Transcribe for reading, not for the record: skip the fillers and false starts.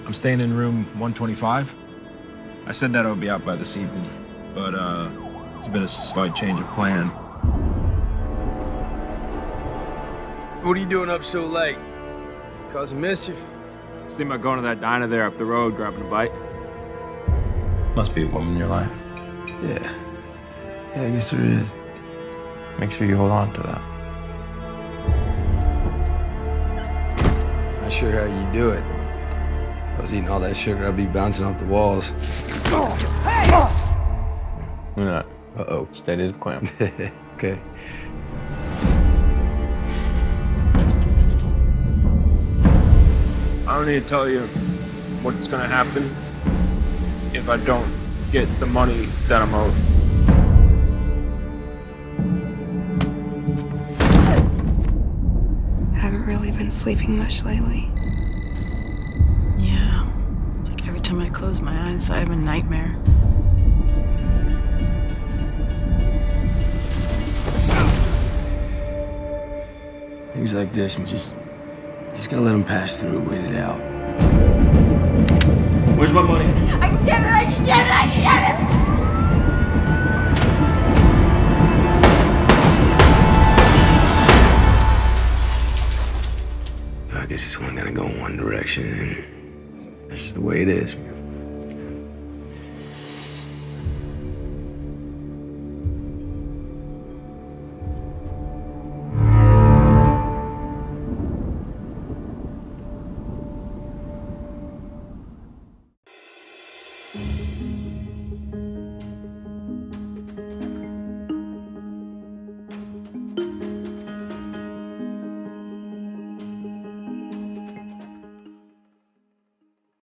I'm staying in room 125. I said that I would be out by this evening, but there's been a slight change of plan. What are you doing up so late? Causing mischief? Just think about going to that diner there up the road, grabbing a bite. Must be a woman in your life. Yeah. Yeah, I guess there is. Make sure you hold on to that. Not sure how you do it. If I was eating all that sugar, I'd be bouncing off the walls. Hey! Look at that. Uh-oh. Steady as a clam. Okay. I don't need to tell you what's gonna happen if I don't get the money that I'm owed. Haven't really been sleeping much lately. Yeah. It's like every time I close my eyes, I have a nightmare. Things like this, you just gotta let them pass through, wait it out. Where's my money? I can get it, I can get it, I can get it! I guess it's only gonna go in one direction, and that's just the way it is.